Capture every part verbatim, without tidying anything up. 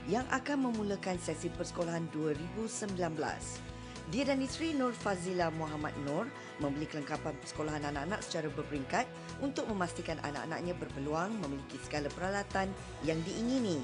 yang akan memulakan sesi persekolahan dua ribu sembilan belas. Dia dan isteri Nur Fazila Muhammad Nur membeli kelengkapan persekolahan anak-anak secara berperingkat untuk memastikan anak-anaknya berpeluang memiliki segala peralatan yang diingini.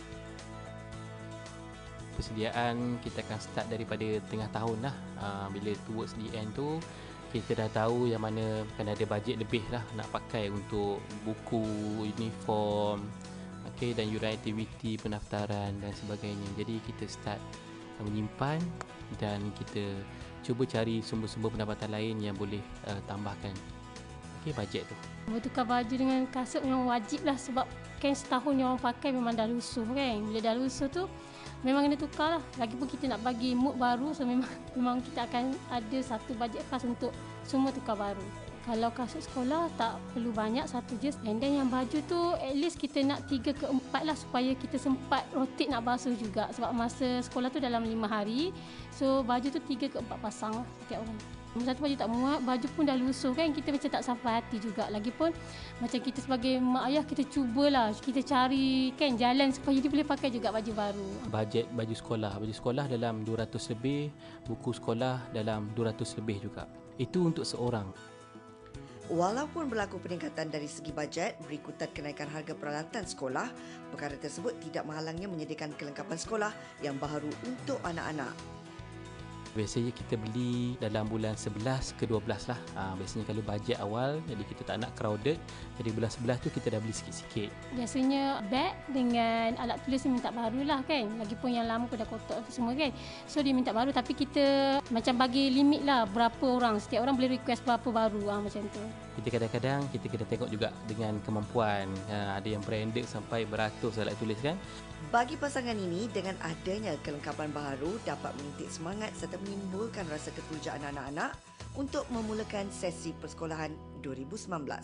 Persediaan kita akan start daripada tengah tahun lah. Bila towards the end tu, kita dah tahu yang mana akan ada bajet lebih lah nak pakai untuk buku, uniform, okay, dan yuran aktiviti, pendaftaran dan sebagainya. Jadi kita start menyimpan dan kita cuba cari sumber-sumber pendapatan lain yang boleh uh, tambahkan okay, bajet tu. Bertukar baju dengan kasut memang wajib lah sebab kan setahun yang orang pakai memang dah lusuh kan. Bila dah lusuh tu memang kena tukar lah. Lagipun kita nak bagi mood baru, so memang memang kita akan ada satu bajet khas untuk semua tukar baru. Kalau kasut sekolah tak perlu banyak, satu je. And then yang baju tu at least kita nak tiga ke empat lah supaya kita sempat rotate nak basuh juga. Sebab masa sekolah tu dalam lima hari, so baju tu tiga ke empat pasang lah setiap orang. Satu baju tak muat, baju pun dah lusuh kan, kita macam tak sampai hati juga. Lagipun macam kita sebagai mak ayah, kita cubalah, kita cari kan jalan supaya dia boleh pakai juga baju baru. Bajet baju sekolah, baju sekolah dalam dua ratus lebih, buku sekolah dalam dua ratus lebih juga. Itu untuk seorang. Walaupun berlaku peningkatan dari segi bajet berikutan kenaikan harga peralatan sekolah, perkara tersebut tidak menghalangnya menyediakan kelengkapan sekolah yang baharu untuk anak-anak. Biasanya kita beli dalam bulan sebelas ke dua belas lah. Ha, biasanya kalau bajet awal, jadi kita tak nak crowded. Jadi bulan sebelas tu kita dah beli sikit-sikit. Biasanya beg dengan alat tulis dia minta baru lah kan. Lagipun yang lama pun dah kotak semua kan. So dia minta baru tapi kita macam bagi limit lah berapa orang. Setiap orang boleh request berapa baru ha, macam tu. Kita kadang-kadang kita kena tengok juga dengan kemampuan. Ha, ada yang branded sampai beratus alat tulis kan. Bagi pasangan ini, dengan adanya kelengkapan baharu dapat menintik semangat serta menimbulkan rasa keterujaan anak-anak untuk memulakan sesi persekolahan dua ribu sembilan belas.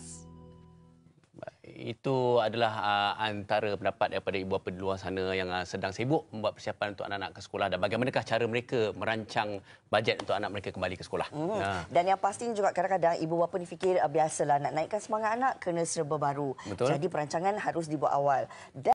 Itu adalah uh, antara pendapat daripada ibu bapa di luar sana yang uh, sedang sibuk membuat persiapan untuk anak-anak ke sekolah dan bagaimanakah cara mereka merancang bajet untuk anak mereka kembali ke sekolah. Hmm. Nah. Dan yang pastinya juga kadang-kadang ibu bapa ni fikir uh, biasalah nak naikkan semangat anak kena serba baru. Betul. Jadi perancangan harus dibuat awal. Dan